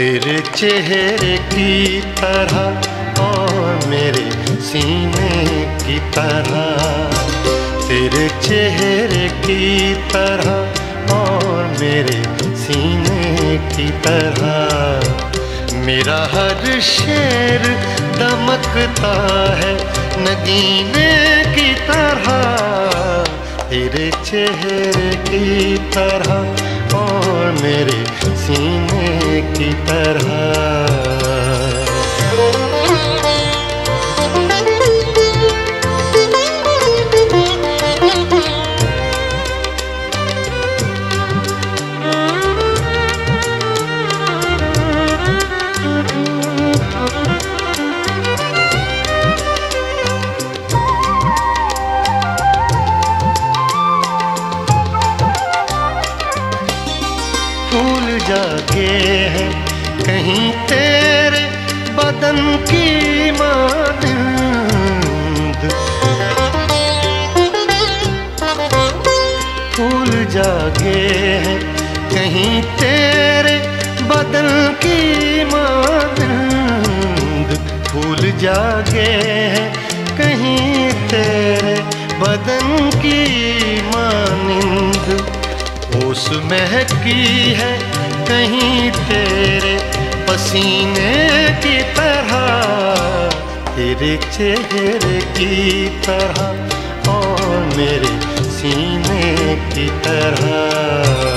तेरे चेहरे की तरह और मेरे सीने की तरह, तेरे चेहरे की तरह और मेरे सीने की तरह। मेरा हर शेर दमकता है नगीने की तरह, तेरे चेहरे की तरह और मेरे सीने की तरह। फूल जागे हैं कहीं तेरे बदन की मानिंद, फूल जागे हैं कहीं तेरे बदन की मानिंद, फूल जागे हैं कहीं तेरे बदन की मानिंद। ओस महकी है कहीं तेरे पसीने की तरह, तेरे चेहरे की तरह और मेरे सीने की तरह।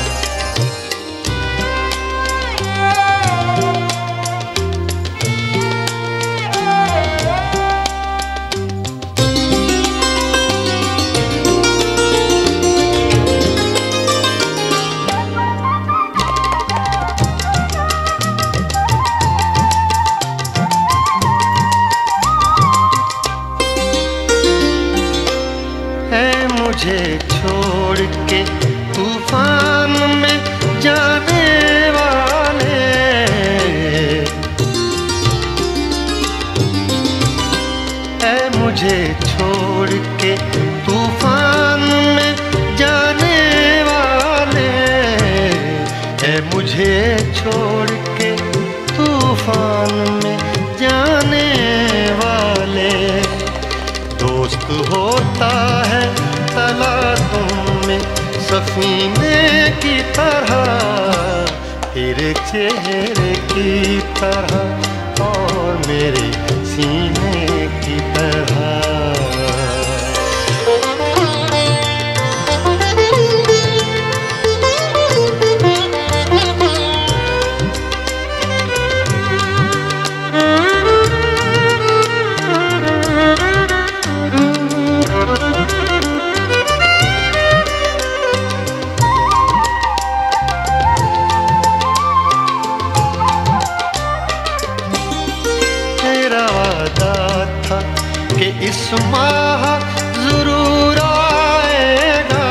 मुझे छोड़ के तूफान में जाने वाले, ऐ मुझे छोड़ के तूफान में जाने वाले, ऐ मुझे छोड़ के तूफान में जाने वाले। दोस्त होता है तला तुम में सफीने की तरह, तेरे चेहरे की तरह और मेरे सीने की तरह। कि इस माह जरूर आएगा,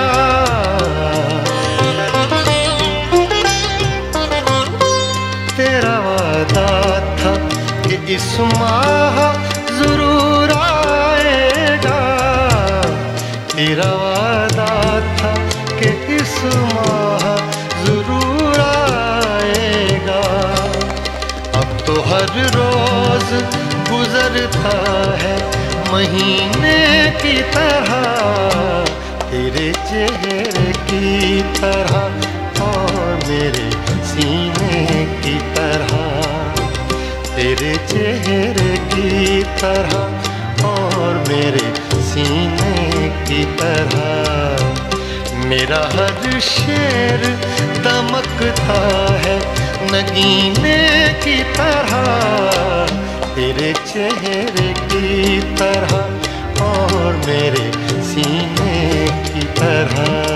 तेरा वादा था कि इस माह जरूर आएगा, तेरा वादा था कि इस माह जरूर आएगा। अब तो हर रोज गुजरता है महीने की तरह, तेरे चेहरे की तरह और मेरे सीने की तरह, तेरे चेहरे की तरह और मेरे सीने की तरह। मेरा हर शेर दमकता है नगीने की तरह, तेरे चेहरे की तरह और मेरे सीने की तरह।